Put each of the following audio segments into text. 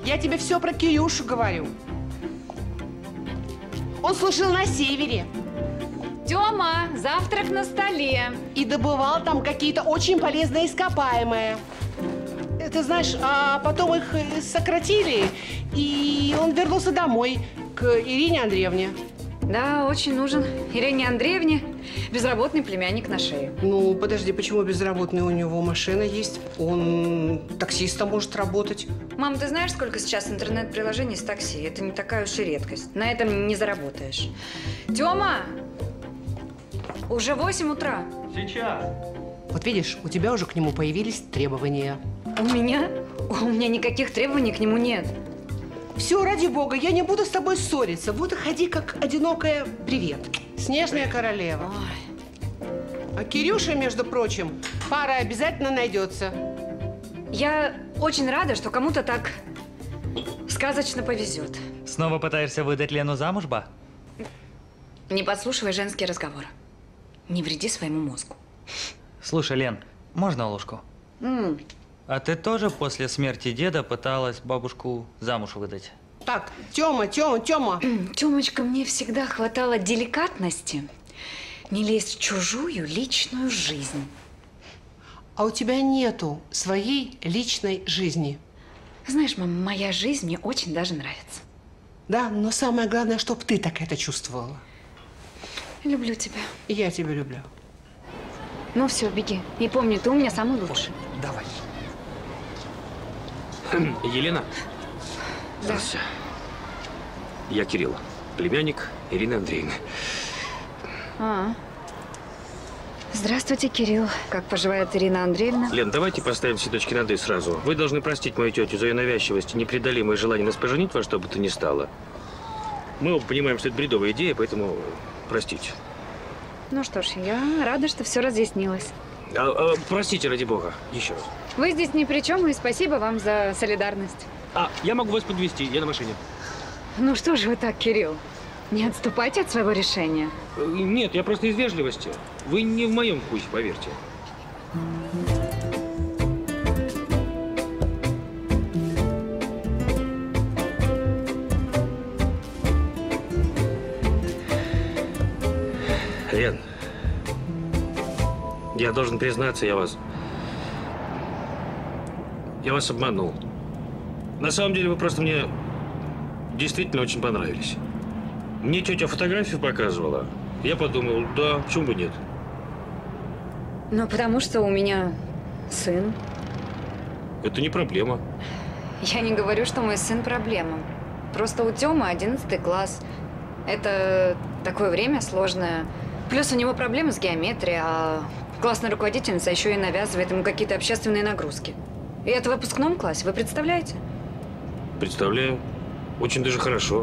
Я тебе все про Кирюшу говорю. Он служил на севере. Тёма, завтрак на столе. И добывал там какие-то очень полезные ископаемые. Ты знаешь, а потом их сократили, и он вернулся домой, к Ирине Андреевне. Да, очень нужен Ирине Андреевне безработный племянник на шее. Ну, подожди, почему безработный? У него машина есть, он таксистом может работать. Мам, ты знаешь, сколько сейчас интернет-приложений с такси? Это не такая уж и редкость. На этом не заработаешь. Тёма! Уже 8 утра. Сейчас. Вот видишь, у тебя уже к нему появились требования. У меня? У меня никаких требований к нему нет. Все, ради бога, я не буду с тобой ссориться. Вот и ходи как одинокая привет. Снежная королева. Ой. А Кирюша, между прочим, пара обязательно найдется. Я очень рада, что кому-то так сказочно повезет. Снова пытаешься выдать Лену замуж, ба? Не подслушивай женские разговоры. Не вреди своему мозгу. Слушай, Лен, можно ложку? А ты тоже после смерти деда пыталась бабушку замуж выдать? Так, Тёма. Тёмочка, мне всегда хватало деликатности не лезть в чужую личную жизнь. А у тебя нету своей личной жизни. Знаешь, мама, моя жизнь мне очень даже нравится. Да, но самое главное, чтобы ты так это чувствовала. Люблю тебя. И я тебя люблю. Ну все, беги. И помни, ты у меня самый лучший. Давай. Елена? Здравствуйте. Я Кирилл, племянник Ирины Андреевны. Здравствуйте, Кирилл. Как поживает Ирина Андреевна? Лен, давайте поставим все точки над «и» сразу. Вы должны простить мою тетю за ее навязчивость и непреодолимое желание нас поженить во что бы то ни стало. Мы оба понимаем, что это бредовая идея, поэтому простите. Ну что ж, я рада, что все разъяснилось. Простите, ради бога, еще раз. Вы здесь ни при чем, и спасибо вам за солидарность. Я могу вас подвезти, я на машине. Ну что же вы так, Кирилл? Не отступайте от своего решения. Нет, я просто из вежливости. Вы не в моем вкусе, поверьте. Лен, я должен признаться, я вас обманул. На самом деле вы просто мне действительно очень понравились. Мне тетя фотографию показывала. Я подумал, да, почему бы нет? Ну, потому что у меня сын. Это не проблема. Я не говорю, что мой сын проблема. Просто у Тёмы 11 класс. Это такое время сложное. Плюс у него проблемы с геометрией, а классная руководительница еще и навязывает ему какие-то общественные нагрузки. И это в выпускном классе, вы представляете? Представляю. Очень даже хорошо.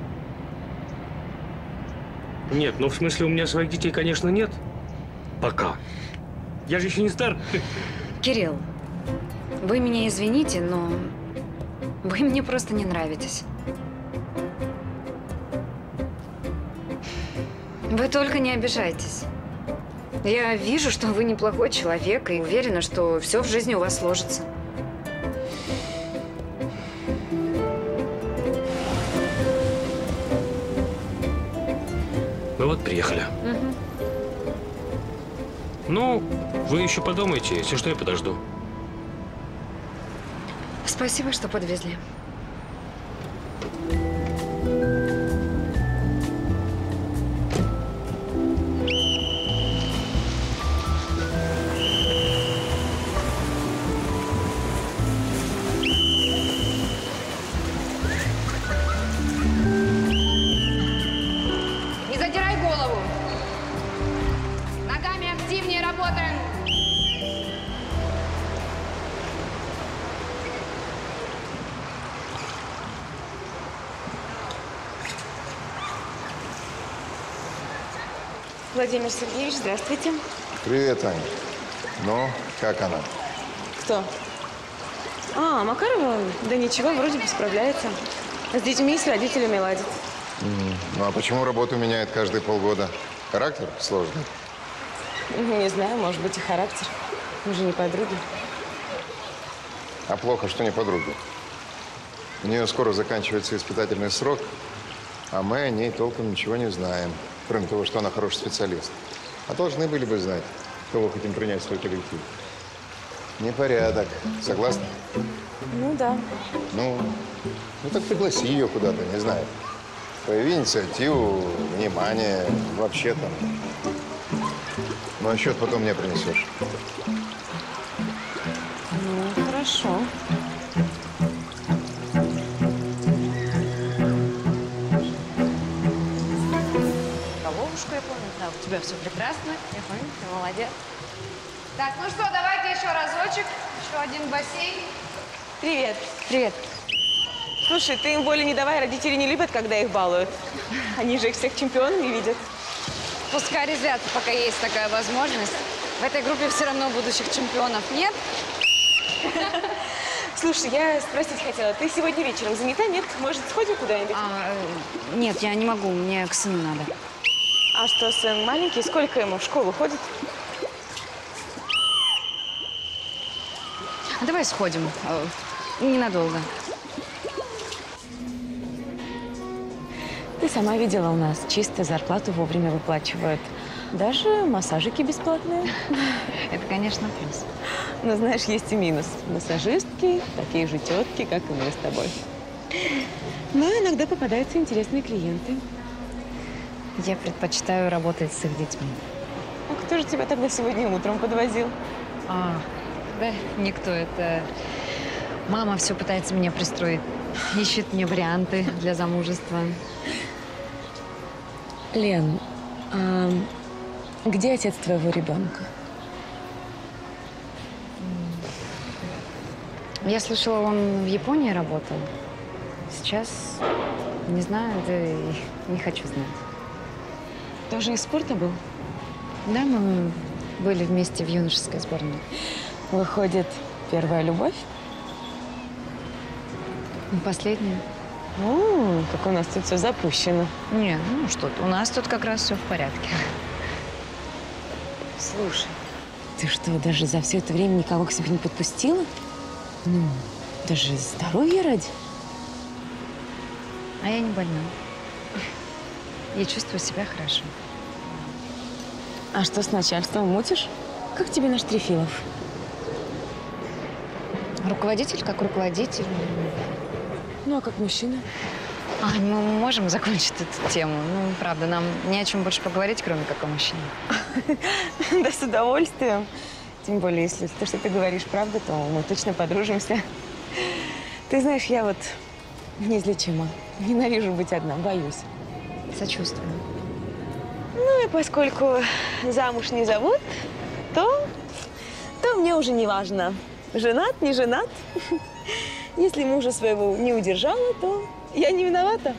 Нет, ну в смысле у меня своих детей, конечно, нет. Пока. Я же еще не стар. Кирилл, вы меня извините, но вы мне просто не нравитесь. Вы только не обижайтесь. Я вижу, что вы неплохой человек и уверена, что все в жизни у вас сложится. Ну вот, приехали. Ну, вы еще подумайте, если что, я подожду. Спасибо, что подвезли. Не задирай голову. Ногами активнее работаем. Владимир Сергеевич, здравствуйте. Привет, Аня. Ну, как она? Кто? Макарова? Да ничего, вроде бы справляется. С детьми и с родителями ладит. Ну, а почему работу меняет каждые полгода? Характер сложный? Не знаю, может быть, и характер. Мы же не подруги. А плохо, что не подруги. У нее скоро заканчивается испытательный срок, а мы о ней толком ничего не знаем, кроме того, что она хороший специалист. А должны были бы знать, кого хотим принять в свой коллектив. Непорядок. Согласна? Ну да. Ну так пригласи ее куда-то, не знаю. Прояви инициативу, внимание, вообще там. Ну, а счет потом мне принесешь. Ну, хорошо. Головушку я помню. Да, у тебя все прекрасно. Я помню, ты молодец. Так, ну что, давайте еще разочек. Еще один бассейн. Привет. Привет. Слушай, ты им воли не давай, родители не любят, когда их балуют. Они же их всех чемпионами видят. Пускай резвятся, пока есть такая возможность. В этой группе все равно будущих чемпионов нет. Слушай, я спросить хотела, ты сегодня вечером занята, нет? Может, сходим куда-нибудь? Нет, я не могу, мне к сыну надо. А что, сын маленький? Сколько ему? В школу ходит? Давай сходим. Ненадолго. Ты сама видела у нас, чисто зарплату вовремя выплачивают. Даже массажики бесплатные. Это, конечно, плюс. Но знаешь, есть и минус. Массажистки такие же тетки, как и мы с тобой. Но иногда попадаются интересные клиенты. Я предпочитаю работать с их детьми. А кто же тебя тогда сегодня утром подвозил? Да, никто. Это мама все пытается меня пристроить. Ищет мне варианты для замужества. Лен, а где отец твоего ребенка? Я слышала, он в Японии работал. Сейчас не знаю, да и не хочу знать. Тоже из спорта был? Да, мы были вместе в юношеской сборной. Выходит, первая любовь? Последняя. Как у нас тут все запущено. Не, ну что ты, у нас тут как раз все в порядке. Слушай, ты что, даже за все это время никого к себе не подпустила? Ну, даже здоровья ради. А я не больна. Я чувствую себя хорошо. А что с начальством, мутишь? Как тебе наш Трефилов? Руководитель как руководитель. Ну, а как мужчина? Мы можем закончить эту тему. Ну, правда, нам не о чем больше поговорить, кроме как о мужчине. Да, с удовольствием. Тем более, если то, что ты говоришь, правда, то мы точно подружимся. Ты знаешь, я вот неизлечима. Ненавижу быть одна, боюсь. Сочувствую. Ну и поскольку замуж не зовут, то мне уже не важно, женат, не женат. Если мужа своего не удержала, то я не виновата.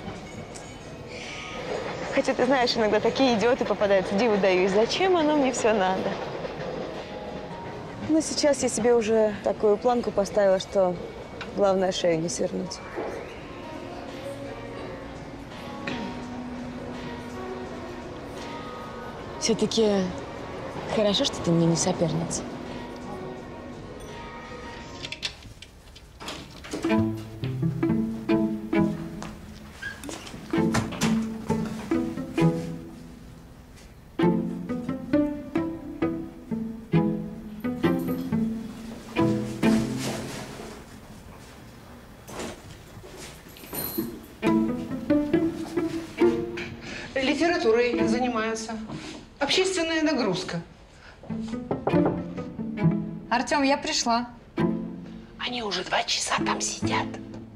Хотя, ты знаешь, иногда такие идиоты попадаются, диву даюсь. Зачем оно мне все надо? Но сейчас я себе уже такую планку поставила, что главное шею не свернуть. Все-таки хорошо, что ты мне не соперница. Литературой занимаются. Общественная нагрузка. Артем, я пришла. Они уже 2 часа там сидят.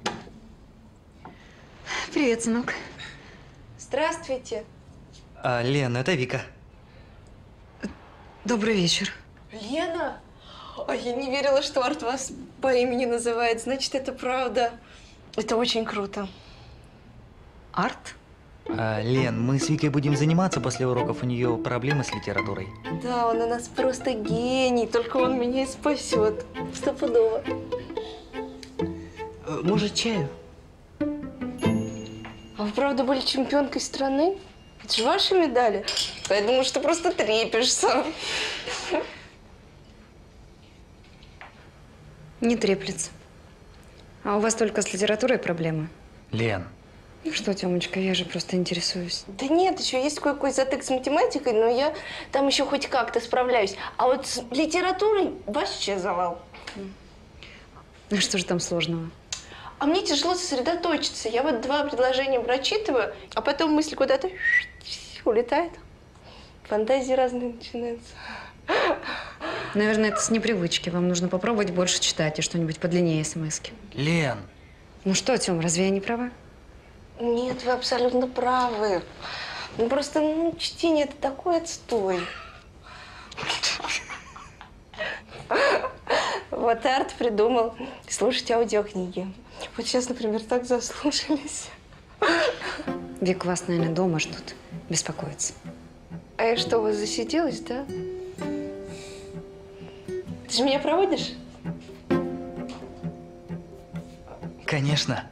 Привет, сынок. Здравствуйте. Лен, это Вика. Добрый вечер. Лена? Ой, я не верила, что Арт вас по имени называет. Значит, это правда. Это очень круто. Арт? Лен, мы с Викой будем заниматься после уроков. У нее проблемы с литературой. Да, он у нас просто гений. Только он меня и спасет. Стопудово. Может, чаю? А вы правда были чемпионкой страны? Это же ваши медали? А я думала, что просто трепишься. Не треплется. А у вас только с литературой проблемы? Лен. Ну что, Тёмочка, я же просто интересуюсь. Да нет, еще есть кое-какой затык с математикой, но я там еще хоть как-то справляюсь. А вот с литературой вообще завал. Ну что же там сложного? А мне тяжело сосредоточиться. Я вот 2 предложения прочитываю, а потом мысль куда-то улетает. Фантазии разные начинаются. Наверное, это с непривычки. Вам нужно попробовать больше читать и что-нибудь подлиннее смс-ки. Лен. Ну что, Тём, разве я не права? Нет, вы абсолютно правы. Ну просто чтение – это такой отстой. Вот Арт придумал слушать аудиокниги. Вот сейчас, например, так заслушались. Вик, вас, наверное, дома ждут. Беспокоиться. А я что, у вас засиделась, да? Ты же меня проводишь? Конечно.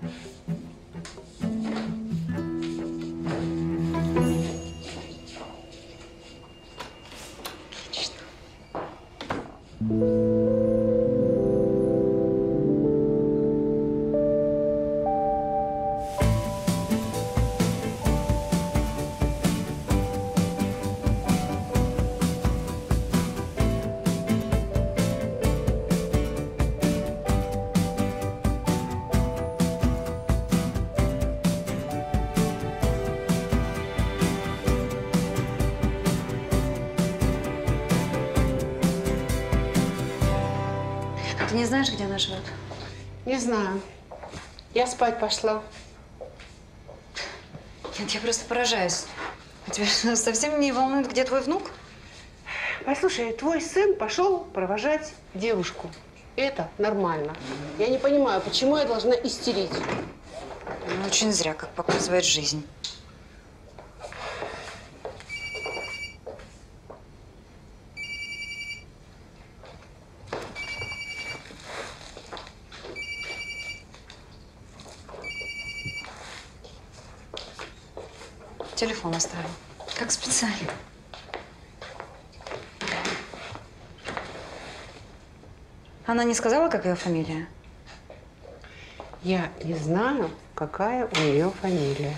Ты не знаешь, где она живет? Не знаю. Я спать пошла. Нет, я просто поражаюсь. А тебя совсем не волнует, где твой внук? Послушай, твой сын пошел провожать девушку. Это нормально. Я не понимаю, почему я должна истерить. Ну, очень зря, как показывает жизнь. Телефон оставил. Как специально. Она не сказала, как ее фамилия? Я не знаю, какая у нее фамилия.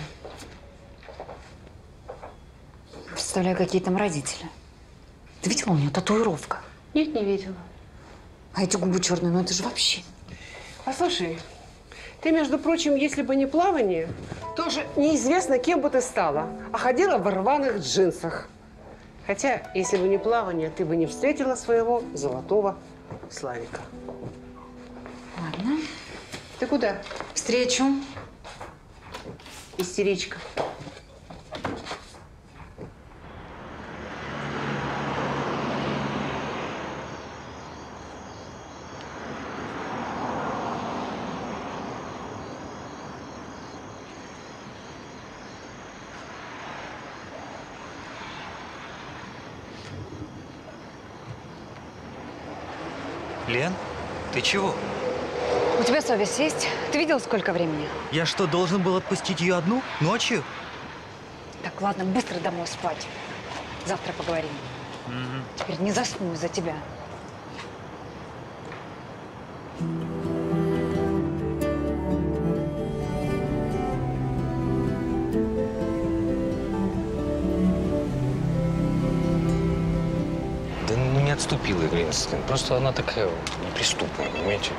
Представляю, какие там родители. Ты видела, у нее татуировка? Нет, не видела. А эти губы черные, ну это же вообще. Послушай, ты, между прочим, если бы не плавание, тоже неизвестно, кем бы ты стала, а ходила в рваных джинсах. Хотя, если бы не плавание, ты бы не встретила своего золотого Славика. Ладно. Ты куда? Встречу. Истеричка. Лен, ты чего? У тебя совесть есть? Ты видел, сколько времени? Я что, должен был отпустить ее одну? Ночью? Так, ладно, быстро домой спать. Завтра поговорим. Теперь не засну из-за тебя. Да ну не отступила Игорь Институтовна. Просто она такая неприступная, понимаете?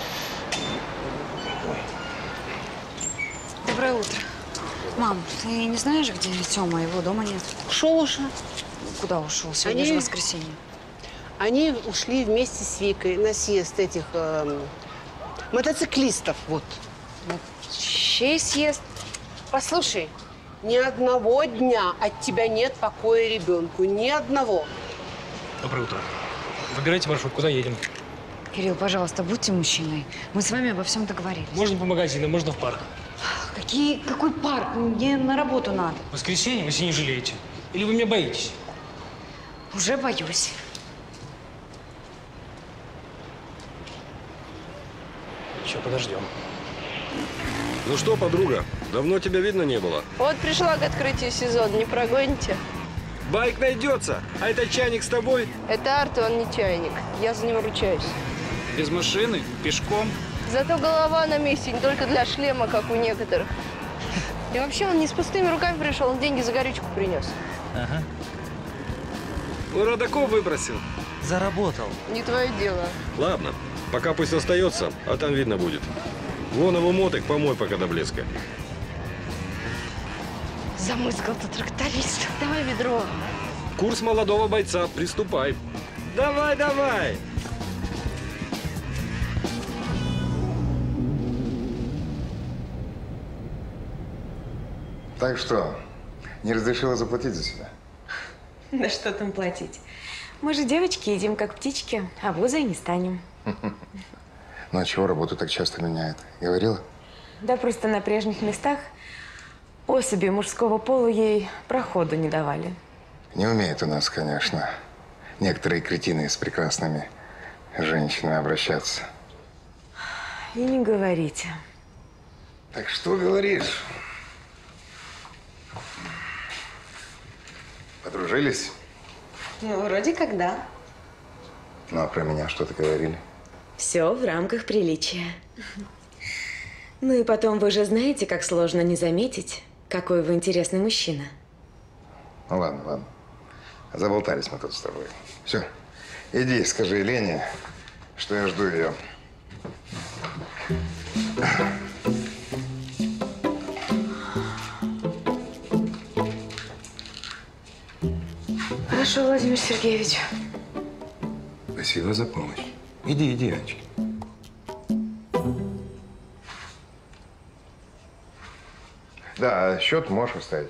Ой. Доброе утро. Мам, ты не знаешь, где Тёма? Его дома нет. Ушел уже. Куда ушел? Сегодня же воскресенье. Они ушли вместе с Викой на съезд этих мотоциклистов. Вот. Чей съезд? Послушай, ни одного дня от тебя нет покоя ребенку. Ни одного. Доброе утро. Выбирайте маршрут, куда едем. Кирилл, пожалуйста, будьте мужчиной. Мы с вами обо всем договорились. Можно по магазинам, можно в парк. Какой парк? Мне на работу надо. В воскресенье вы не жалеете. Или вы меня боитесь? Уже боюсь. Еще подождем. Ну что, подруга, давно тебя видно не было. Вот пришла к открытию сезона, не прогоните? Байк найдется, а этот чайник с тобой? Это Арт, он не чайник. Я за него ручаюсь. Без машины? Пешком? Зато голова на месте, не только для шлема, как у некоторых. И вообще он не с пустыми руками пришел, он деньги за горючку принес. Ага. Ну, Родаков выбросил. Заработал. Не твое дело. Ладно, пока пусть остается, а там видно будет. Вон его мотик помой пока до блеска. Замыскал-то тракторист. Давай ведро. Курс молодого бойца, приступай. Давай, давай. Так что, не разрешила заплатить за себя? Да что там платить? Мы же девочки едим как птички, а воза и не станем. Ну а чего работу так часто меняет? Говорила? Да просто на прежних местах особи мужского пола ей проходу не давали. Не умеет у нас, конечно, некоторые кретины с прекрасными женщинами обращаться. И не говорите. Так что говоришь? Подружились? Ну, вроде как да. Ну, а про меня что-то говорили? Все в рамках приличия. Ну и потом, вы же знаете, как сложно не заметить, какой вы интересный мужчина. Ну, ладно, ладно. Заболтались мы тут с тобой. Все, иди, скажи Лене, что я жду ее. Хорошо, Владимир Сергеевич. Спасибо за помощь. Иди, иди, Анечка. Да, счет можешь оставить.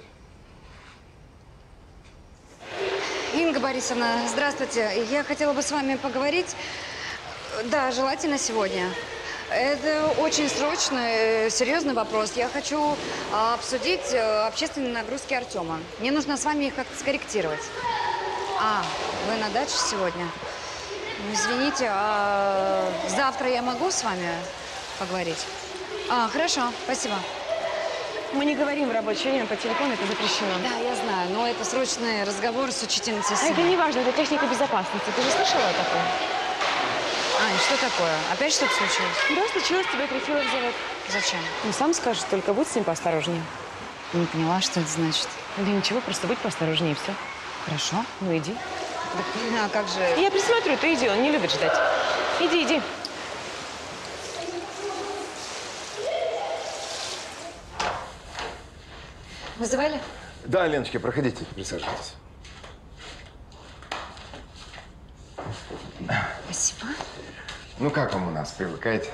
Инга Борисовна, здравствуйте. Я хотела бы с вами поговорить. Да, желательно сегодня. Это очень срочный, серьезный вопрос. Я хочу обсудить общественные нагрузки Артема. Мне нужно с вами их как-то скорректировать. А, вы на даче сегодня? Ну, извините, а завтра я могу с вами поговорить? А, хорошо, спасибо. Мы не говорим в рабочее время по телефону, это запрещено. Да, я знаю, но это срочный разговор с учительницей А это не важно, это техника безопасности. Ты же слышала о таком? Ань, что такое? Опять что-то случилось? Да, случилось, тебя Трефилов зовет. Зачем? Ну, сам скажешь, только будь с ним поосторожнее. Не поняла, что это значит. Да ничего, просто будь поосторожнее, и все. Хорошо. Ну, иди. А как же… Я присмотрю, ты иди, он не любит ждать. Иди, иди. Вызывали? Да, Леночка, проходите, присаживайтесь. Спасибо. Ну, как вам у нас? Привыкаете?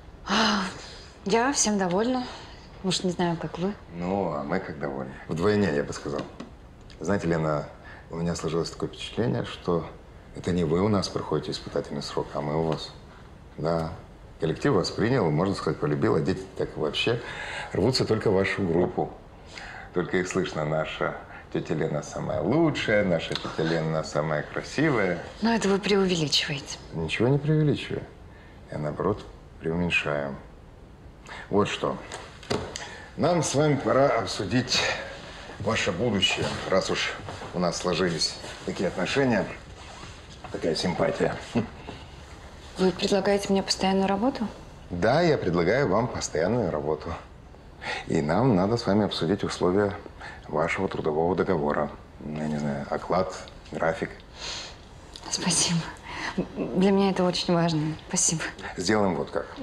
Я всем довольна. Может, не знаю, как вы. Ну, а мы как довольны. Вдвойне, я бы сказал. Знаете, Лена, у меня сложилось такое впечатление, что это не вы у нас проходите испытательный срок, а мы у вас. Да, коллектив вас принял, можно сказать, полюбил, а дети так вообще рвутся только в вашу группу. Только их слышно: наша тетя Лена самая лучшая, наша тетя Лена самая красивая. Но это вы преувеличиваете. Ничего не преувеличиваю. Я, наоборот, преуменьшаю. Вот что. Нам с вами пора обсудить ваше будущее, раз уж у нас сложились такие отношения, такая симпатия. Вы предлагаете мне постоянную работу? Да, я предлагаю вам постоянную работу. И нам надо с вами обсудить условия вашего трудового договора. Я не знаю, оклад, график. Спасибо. Для меня это очень важно. Спасибо. Сделаем вот как.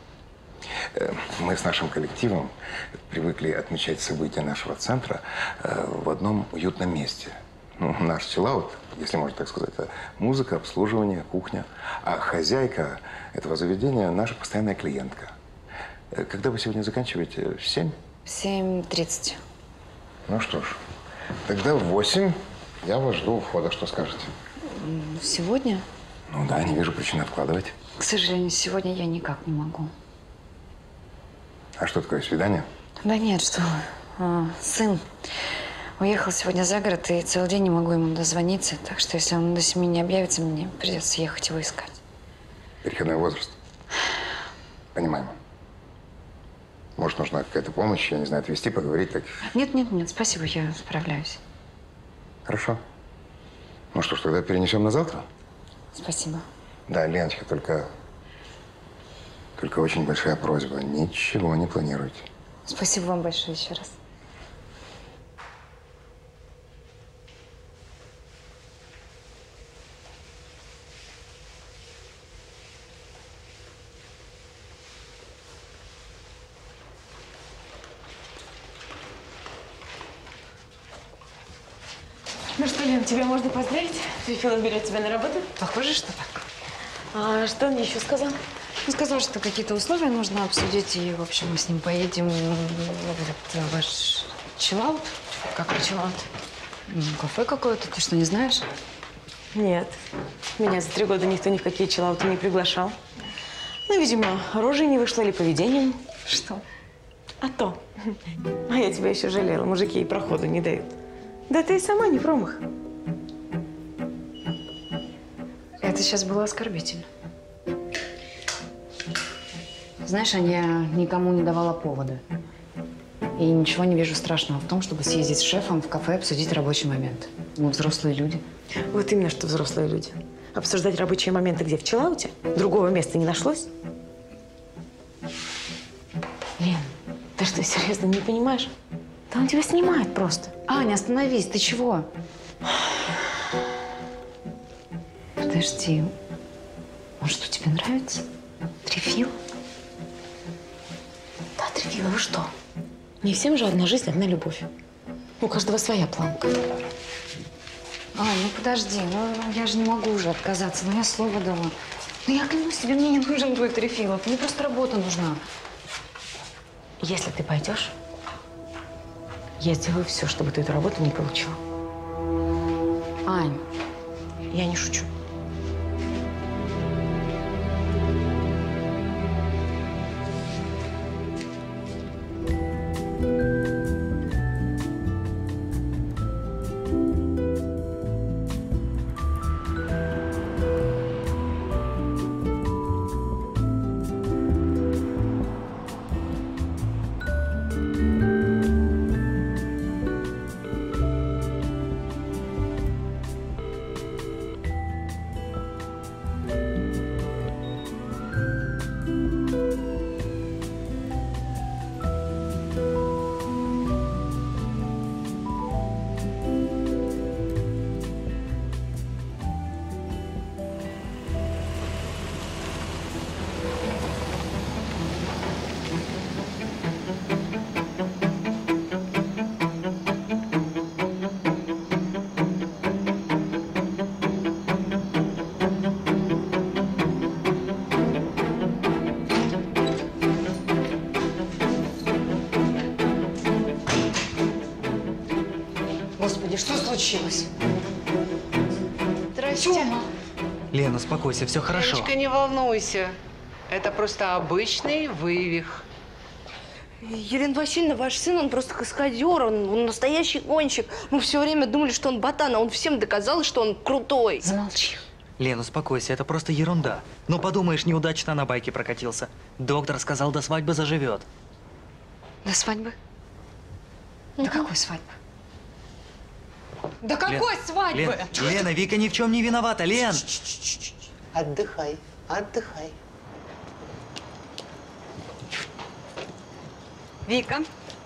Мы с нашим коллективом привыкли отмечать события нашего центра в одном уютном месте. Ну, наш чиллаут, если можно так сказать, это музыка, обслуживание, кухня. А хозяйка этого заведения – наша постоянная клиентка. Когда вы сегодня заканчиваете? В 7? 7:30. Ну что ж, тогда в 8 я вас жду у входа. Что скажете? Сегодня? Ну да, не вижу причин откладывать. К сожалению, сегодня я никак не могу. А что такое, свидание? Да нет, что вы. Сын уехал сегодня за город, и целый день не могу ему дозвониться. Так что, если он до 7 не объявится, мне придется ехать его искать. Переходной возраст. Понимаем. Может, нужна какая-то помощь, я не знаю, отвезти, поговорить так? Нет, спасибо, я справляюсь. Хорошо. Ну что ж, тогда перенесем на завтра? Спасибо. Да, Леночка, только Только очень большая просьба. Ничего не планируйте. Спасибо вам большое еще раз. Ну что, Лен, тебя можно поздравить? Филипп берет тебя на работу? Похоже, что так. А что он мне еще сказал? Он сказал, что какие-то условия нужно обсудить, и, в общем, мы с ним поедем в этот ваш чиллаут. Как чиллаут? Кафе какое-то, ты что, не знаешь? Нет. Меня за 3 года никто ни в какие чиллауты не приглашал. Ну, видимо, рожей не вышло или поведением. Что? А то. А я тебя еще жалела. Мужики ей проходу не дают. Да ты и сама не промах. Это сейчас было оскорбительно. Знаешь, я никому не давала повода. И ничего не вижу страшного в том, чтобы съездить с шефом в кафе и обсудить рабочий момент. Мы взрослые люди. Вот именно, что взрослые люди. Обсуждать рабочие моменты где? В чиллауте? Другого места не нашлось? Лен, ты что, серьезно не понимаешь? Да он тебя снимает просто. Аня, остановись, ты чего? Подожди, он что, тебе нравится? Трефил? Да, Трефила, вы что? Не всем же одна жизнь, одна любовь. У каждого своя планка. Ань, ну подожди, ну я же не могу уже отказаться, ну я слово дала. Ну я клянусь тебе, мне не нужен твой Трефилов, мне просто работа нужна. Если ты пойдешь, я сделаю все, чтобы ты эту работу не получила. Ань, я не шучу. Господи, что случилось? Здрасте. Тёма. Лена, успокойся, все хорошо. Леночка, не волнуйся. Это просто обычный вывих. Елена Васильевна, ваш сын, он просто каскадер, он настоящий гонщик. Мы все время думали, что он ботан, а он всем доказал, что он крутой. замолчи. Лен, успокойся, это просто ерунда. Ну подумаешь, неудачно на байке прокатился. Доктор сказал, до свадьбы заживет. До свадьбы? До какой свадьбы? До какой свадьбы? Лена, Вика ни в чем не виновата, Лен! Отдыхай, отдыхай. Вика,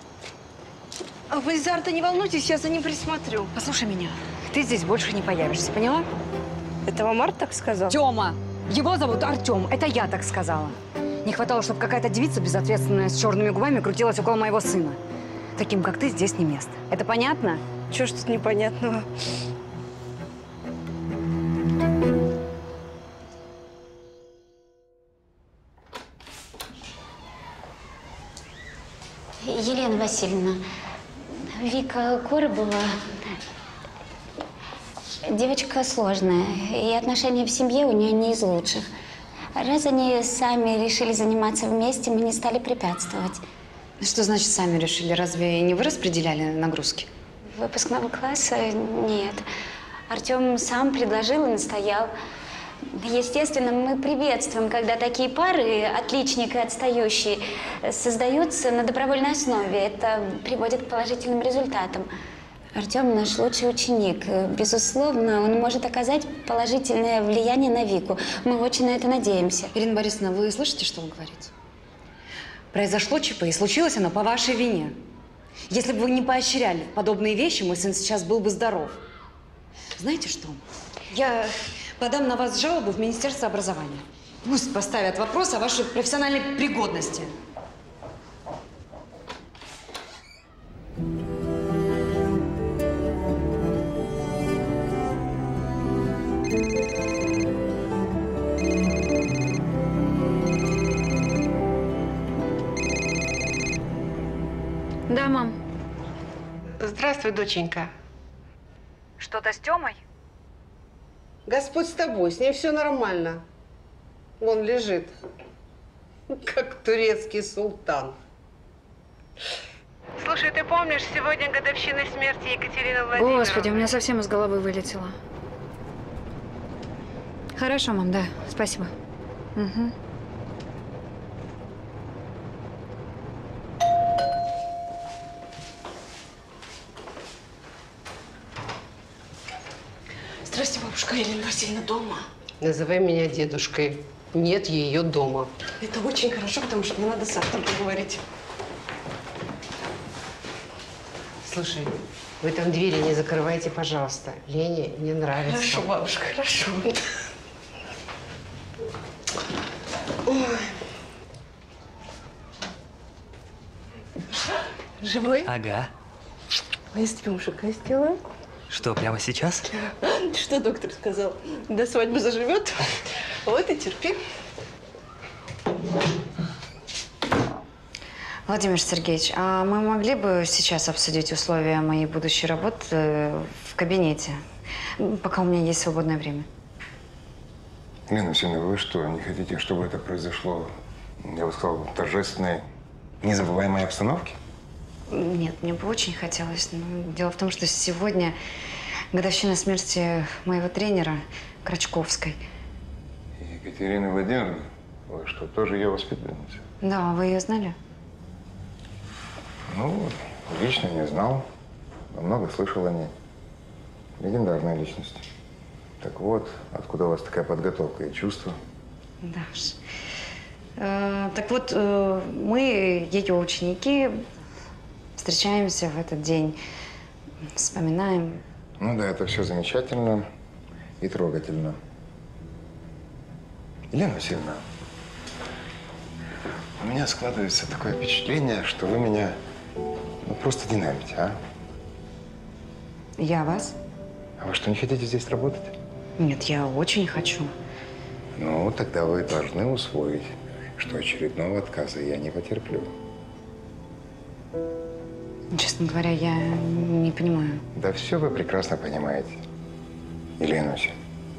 Вы из арта не волнуйтесь, я за ним присмотрю. послушай меня. Ты здесь больше не появишься, поняла? Это вам Арт так сказал? Тёма. Его зовут Артём. Это я так сказала. Не хватало, чтобы какая-то девица безответственная с черными губами крутилась около моего сына. Таким, как ты, здесь не место. Это понятно? Чего ж тут непонятного? Елена Васильевна, Вика Коробова девочка сложная, и отношения в семье у нее не из лучших. Раз они сами решили заниматься вместе, мы не стали препятствовать. Что значит сами решили? Разве не вы распределяли нагрузки? Выпускного класса нет. Артем сам предложил и настоял. Естественно, мы приветствуем, когда такие пары, отличник и отстающий, создаются на добровольной основе. Это приводит к положительным результатам. Артем наш лучший ученик. Безусловно, он может оказать положительное влияние на Вику. Мы очень на это надеемся. Ирина Борисовна, вы слышите, что он говорит? Произошло ЧП, и случилось оно по вашей вине. Если бы вы не поощряли подобные вещи, мой сын сейчас был бы здоров. Знаете что? Я подам на вас жалобу в Министерство образования. Пусть поставят вопрос о вашей профессиональной пригодности. Да, мам. Здравствуй, доченька. Что-то с Тёмой? Господь с тобой, с ней все нормально. Вон лежит, как турецкий султан. Слушай, ты помнишь, сегодня годовщина смерти Екатерины Владимировны? Господи, у меня совсем из головы вылетело. Хорошо, мам, да, спасибо. Угу. Здрасте, бабушка. Елена Васильевна дома? Называй меня дедушкой. Нет ее дома. Это очень хорошо, потому что мне надо с автором поговорить. Слушай, вы там двери не закрывайте, пожалуйста. Лене не нравится. Хорошо, бабушка, хорошо. Ой. Живой? Ага. А я тебе мужика сделаю? Что, прямо сейчас? Что доктор сказал? До свадьбы заживет? Вот и терпи. Владимир Сергеевич, а мы могли бы сейчас обсудить условия моей будущей работы в кабинете, пока у меня есть свободное время? Лена Васильевна, вы что, не хотите, чтобы это произошло, я бы сказал, в торжественной, незабываемой обстановке? Нет, мне бы очень хотелось. Но дело в том, что сегодня годовщина смерти моего тренера Крачковской. Екатерина Владимировна, вы что, тоже ее воспитанница? Да, вы ее знали? Ну, лично не знал, но много слышал о ней. Легендарная личность. Так вот, откуда у вас такая подготовка и чувства? Да уж. Так вот, мы, ее ученики, встречаемся в этот день, вспоминаем. Ну да, это все замечательно и трогательно. Елена Васильевна, у меня складывается такое впечатление, что вы меня просто динамите, а? Я вас? А вы что, не хотите здесь работать? Нет, я очень хочу. Ну, тогда вы должны усвоить, что очередного отказа я не потерплю. Честно говоря, я не понимаю. Да все вы прекрасно понимаете, Елена Васильевна.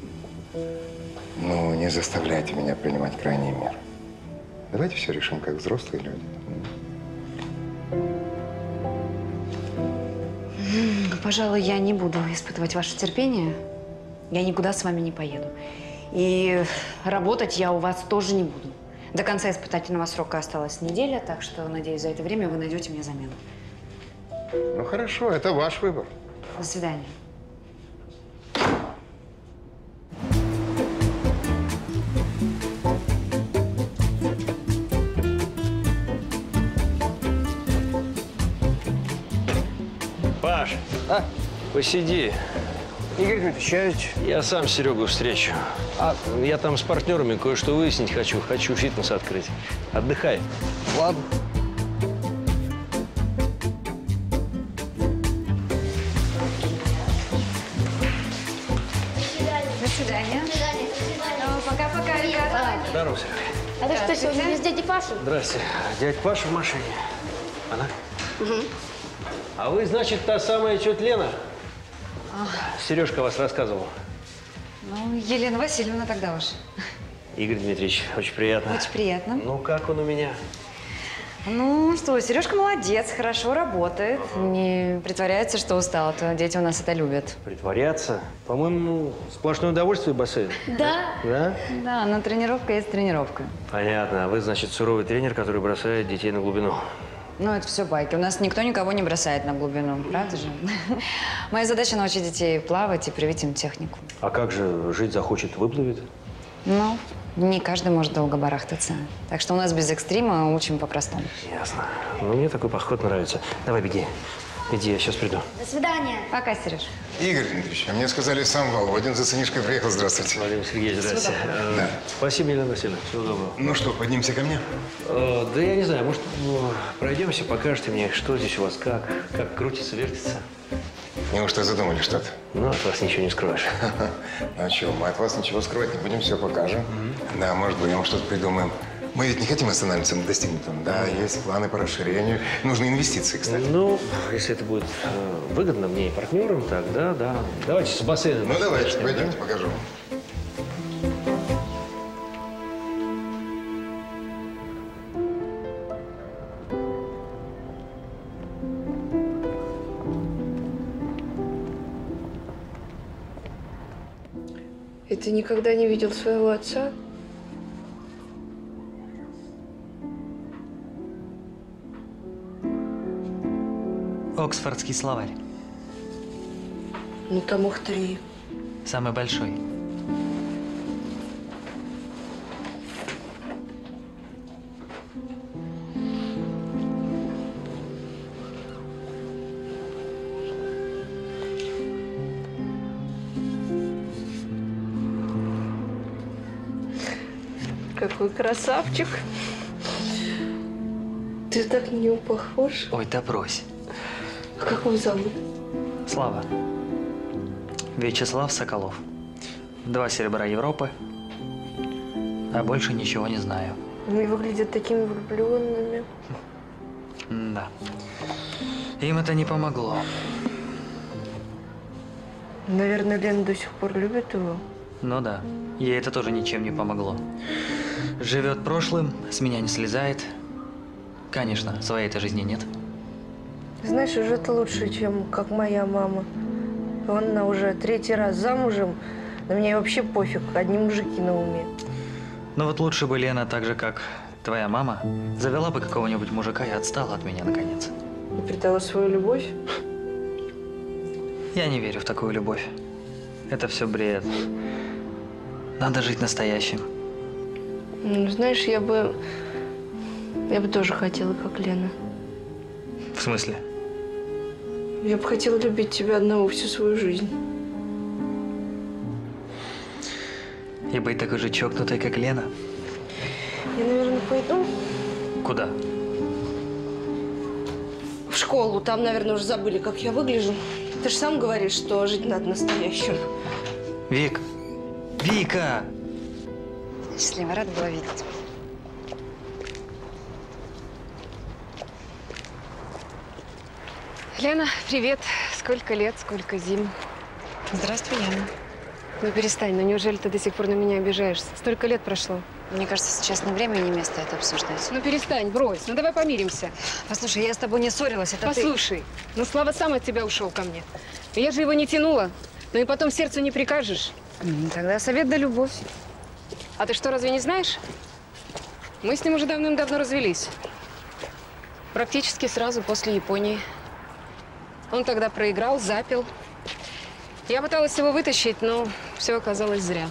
Ну, не заставляйте меня принимать крайние меры. Давайте все решим, как взрослые люди. Пожалуй, я не буду испытывать ваше терпение. Я никуда с вами не поеду. И работать я у вас тоже не буду. До конца испытательного срока осталась неделя, так что, надеюсь, за это время вы найдете мне замену. Ну, хорошо, это ваш выбор. До свидания. Паш, посиди. Игорь Дмитриевич, Я сам Серегу встречу. Я там с партнерами кое-что выяснить хочу. Хочу фитнес открыть. Отдыхай. ладно. До свидания. Пока-пока, ребята. Здорово, Серега. А ты что, сегодня без дяди Паши? Здрасте. Дядь Паша в машине. Она? Угу. А вы, значит, та самая тетя Лена? Сережка вас рассказывал. Ну, Елена Васильевна тогда уж. Игорь Дмитриевич, очень приятно. Очень приятно. Ну, как он у меня? Ну что, Сережка молодец, хорошо работает. Не притворяется, что устал, а то дети у нас это любят. Притворяться? По-моему, сплошное удовольствие бассейн. Да. Да? Да, но тренировка есть тренировка. Понятно. А вы, значит, суровый тренер, который бросает детей на глубину. Ну, это все байки. У нас никто никого не бросает на глубину, правда же? Моя задача научить детей плавать и привить им технику. А как же жить захочет, выплывет? Ну, не каждый может долго барахтаться. Так что у нас без экстрима учим по-простому. Ясно. Ну, мне такой подход нравится. Давай, беги. Иди, я сейчас приду. До свидания. Пока, Сереж. Игорь Дмитриевич, а мне сказали, сам Володин за сынишкой приехал. Здравствуйте. Владимир Сергеевич, здравствуйте. Да. Спасибо, Елена Васильевна. Всего доброго. Ну что, поднимемся ко мне? Да я не знаю, может, пройдемся, покажете мне, что здесь у вас, как крутится, вертится. Неужто задумали что-то? Ну, от вас ничего не скроешь. Ну что, мы от вас ничего скрывать не будем, все покажем. Да, может быть, мы что-то придумаем. Мы ведь не хотим останавливаться на достигнутом. Да, есть планы по расширению. Нужны инвестиции, кстати. Ну, если это будет выгодно мне и партнерам, тогда да. Давайте с бассейном. Ну, давайте, пойдемте, покажу. И ты никогда не видел своего отца? Оксфордский словарь. Ну, там их 3. Самый большой. Какой красавчик. Ты так на него похож. Ой, да брось. А как его зовут? Слава. Вячеслав Соколов. 2 серебра Европы. А больше ничего не знаю. Они выглядят такими влюбленными. Да. Им это не помогло. Наверное, Лена до сих пор любит его. Ну да. Ей это тоже ничем не помогло. Живет прошлым, с меня не слезает. Конечно, своей-то жизни нет. Знаешь, уже это лучше, чем как моя мама. Она уже 3-й раз замужем, но мне вообще пофиг, одни мужики на уме. Ну вот лучше бы Лена, так же как твоя мама, завела бы какого-нибудь мужика и отстала от меня наконец. И предала свою любовь? Я не верю в такую любовь. Это все бред. Надо жить настоящим. Ну, знаешь, я бы тоже хотела, как Лена. В смысле? Я бы хотела любить тебя одного всю свою жизнь. И быть такой же чокнутой, как Лена? Я, наверное, пойду. Куда? В школу. Там, наверное, уже забыли, как я выгляжу. Ты же сам говоришь, что жить надо настоящим. Вик! Вика! Счастливо, рада была видеть. Лена, привет. Сколько лет, сколько зим. Здравствуй, Яна. Ну перестань, ну неужели ты до сих пор на меня обижаешься? Столько лет прошло. Мне кажется, сейчас не время и не место это обсуждать. Ну перестань, брось. Ну давай помиримся. Послушай, я с тобой не ссорилась, это Послушай, ну Слава сам от тебя ушел ко мне. Я же его не тянула. Ну и потом сердцу не прикажешь. Тогда совет да любовь. А ты что, разве не знаешь? Мы с ним уже давным-давно развелись. Практически сразу после Японии. Он тогда проиграл, запил. Я пыталась его вытащить, но все оказалось зря.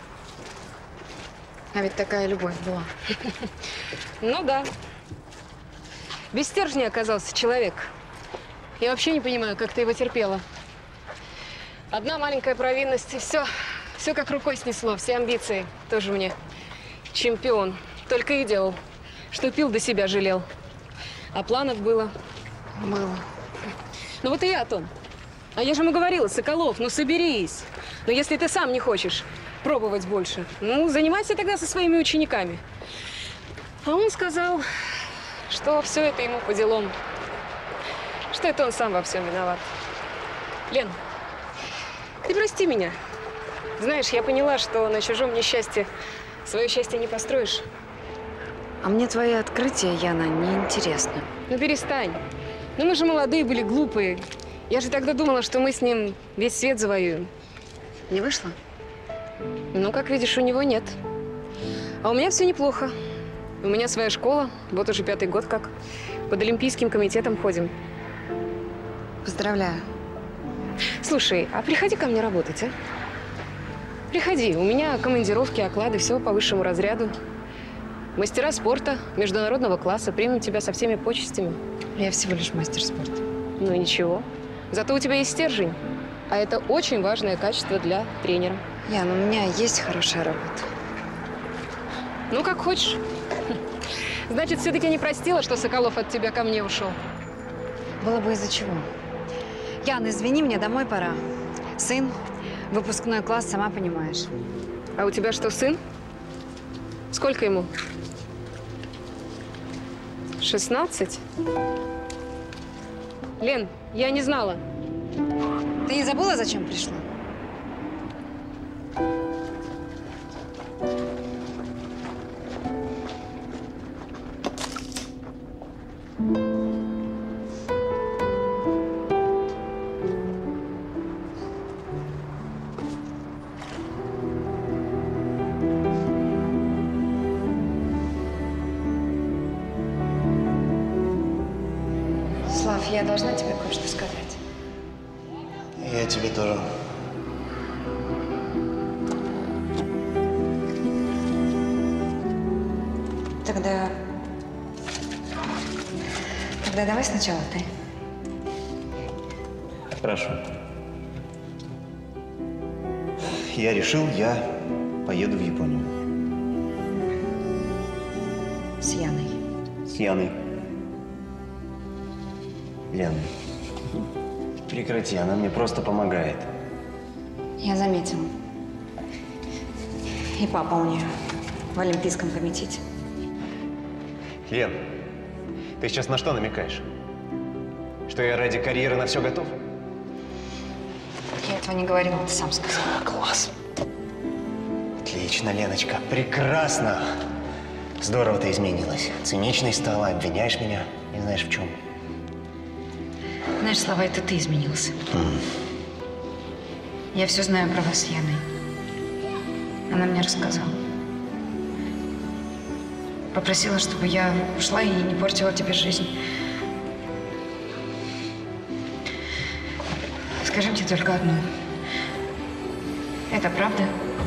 А ведь такая любовь была. Ну да. Без стержня оказался человек. Я вообще не понимаю, как ты его терпела. Одна маленькая провинность, и все. Все как рукой снесло, все амбиции. Тоже мне чемпион. Только и делал, что пил, до себя жалел. А планов было? Было. Ну вот и я, Антон. А я же ему говорила, Соколов, ну соберись. Но если ты сам не хочешь пробовать больше, ну занимайся тогда со своими учениками. А он сказал, что все это ему по делам. Что это он сам во всем виноват. Лен, ты прости меня. Знаешь, я поняла, что на чужом несчастье свое счастье не построишь. А мне твои открытия, Яна, неинтересны. Ну перестань. Ну мы же молодые были, глупые. Я же тогда думала, что мы с ним весь свет завоюем. Не вышло? Ну, как видишь, у него нет. А у меня все неплохо. У меня своя школа, вот уже 5-й год как. Под Олимпийским комитетом ходим. Поздравляю. Слушай, а приходи ко мне работать, а? Приходи. У меня командировки, оклады, все по высшему разряду. Мастера спорта международного класса. Примем тебя со всеми почестями. Я всего лишь мастер спорта. Ну ничего. Зато у тебя есть стержень. А это очень важное качество для тренера. Ян, у меня есть хорошая работа. Ну, как хочешь. Значит, все-таки не простила, что Соколов от тебя ко мне ушел? Было бы из-за чего. Ян, извини, мне домой пора. Сын, выпускной класс, сама понимаешь. А у тебя что, сын? Сколько ему? 16? Лен, я не знала. Ты не забыла, зачем пришла? Слав, я должна тебе кое-что сказать. Я тебе тоже. Тогда давай сначала ты. Хорошо. Я решил, я поеду в Японию. С Яной. С Яной. Лен, прекрати, она мне просто помогает. Я заметила. И папа у нее в Олимпийском комитете. Лен, ты сейчас на что намекаешь? Что я ради карьеры на все готов? Я этого не говорила, ты сам сказал. Класс. Отлично, Леночка, прекрасно. Здорово ты изменилась. Циничной стала, обвиняешь меня, не знаешь в чем. Знаешь, Слава, это ты изменился. Я все знаю про вас с Яной. Она мне рассказала. Попросила, чтобы я ушла и не портила тебе жизнь. Скажи мне только одно. Это правда?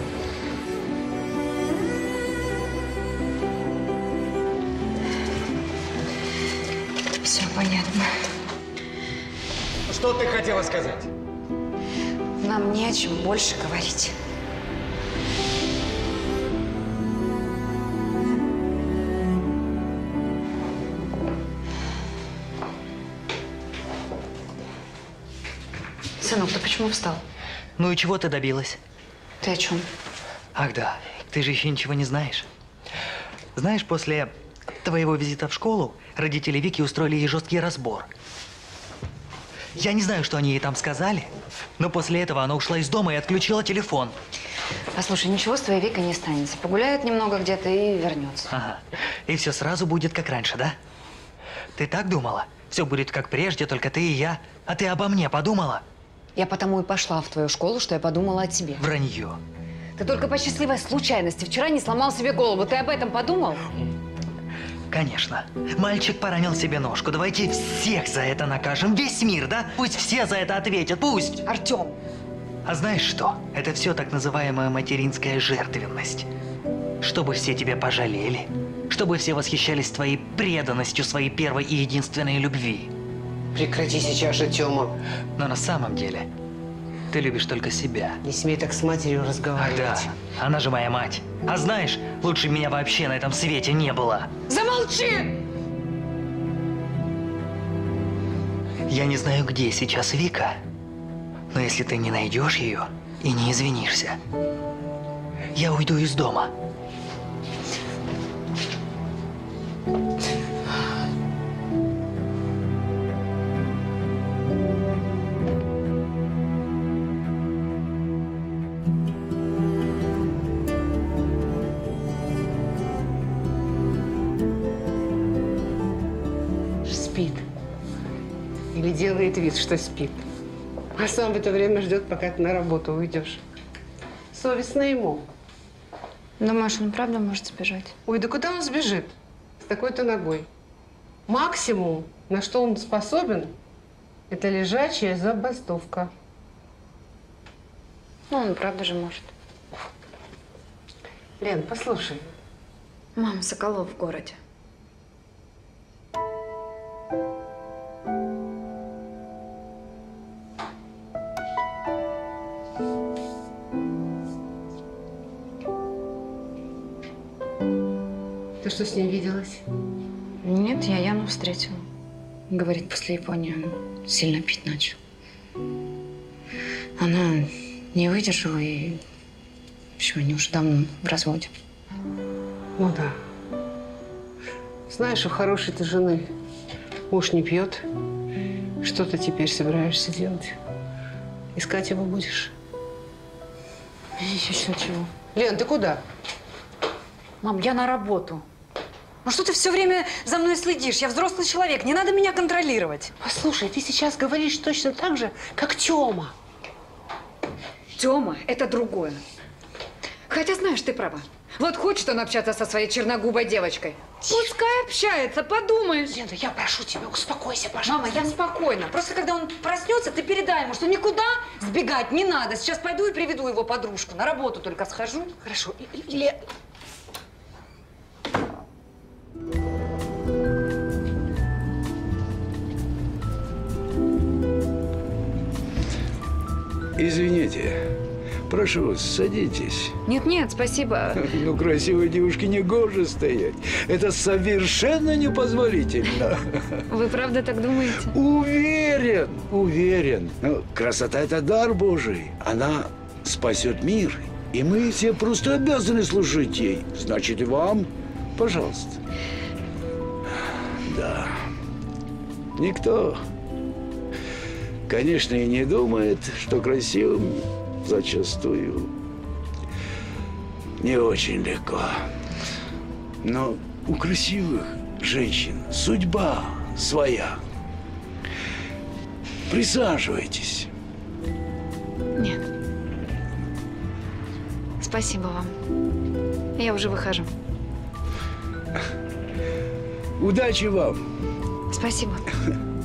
Все понятно. Что ты хотела сказать? Нам не о чем больше говорить. Сынок, ты почему встал? Ну и чего ты добилась? Ты о чем? Ах да, ты же еще ничего не знаешь. Знаешь, после твоего визита в школу родители Вики устроили ей жесткий разбор. Я не знаю, что они ей там сказали, но после этого она ушла из дома и отключила телефон. Послушай, ничего с твоей Викой не станется. Погуляет немного где-то и вернется. Ага. И все сразу будет как раньше, да? Ты так думала? Все будет как прежде, только ты и я. А ты обо мне подумала? Я потому и пошла в твою школу, что я подумала о тебе. Вранье. Ты только по счастливой случайности вчера не сломал себе голову. Ты об этом подумал? Конечно. Мальчик поранил себе ножку. Давайте всех за это накажем. Весь мир, да? Пусть все за это ответят. Пусть. Артем. А знаешь что? Это все так называемая материнская жертвенность. Чтобы все тебя пожалели. Чтобы все восхищались твоей преданностью, своей первой и единственной любви. Прекрати сейчас же, Тёма. Но на самом деле ты любишь только себя. Не смей так с матерью разговаривать. Ах да, она же моя мать. А знаешь, лучше меня вообще на этом свете не было. Замолчи! Я не знаю, где сейчас Вика, но если ты не найдешь ее и не извинишься, я уйду из дома. Спит. Или делает вид, что спит. А сам в это время ждет, пока ты на работу уйдешь. Совестно ему. Думаешь, он правда может сбежать? Ой, да куда он сбежит? С такой-то ногой. Максимум, на что он способен, это лежачая забастовка. Ну, он правда же может. Лен, послушай. Мам, Соколов в городе. Ты что, с ней виделась? Нет, я Яну встретила. Говорит, после Японии он сильно пить начал. Она не выдержала и… В общем, они уже давно в разводе. Ну да. Знаешь, у хорошей ты жены муж не пьет. Что ты теперь собираешься делать? Искать его будешь? Еще чего? Лен, ты куда? Мам, я на работу. Ну что ты все время за мной следишь? Я взрослый человек, не надо меня контролировать. Послушай, ты сейчас говоришь точно так же, как Тёма. Тёма – это другое. Хотя, знаешь, ты права. Вот хочет он общаться со своей черногубой девочкой. Пускай общается, подумаешь. Лена, я прошу тебя, успокойся, пожалуйста. Мама, я спокойна. Просто когда он проснется, ты передай ему, что никуда сбегать не надо. Сейчас пойду и приведу его подружку. На работу только схожу. Хорошо. Извините, прошу вас, садитесь. Нет, спасибо. Ну, красивой девушке не гоже стоять. Это совершенно непозволительно. Вы правда так думаете? Уверен, уверен. Ну, красота – это дар Божий. Она спасет мир. И мы все просто обязаны служить ей. Значит, и вам, пожалуйста. Да. Никто, конечно, и не думает, что красивым зачастую не очень легко. Но у красивых женщин судьба своя. Присаживайтесь. Нет. Спасибо вам. Я уже выхожу. Удачи вам. Спасибо.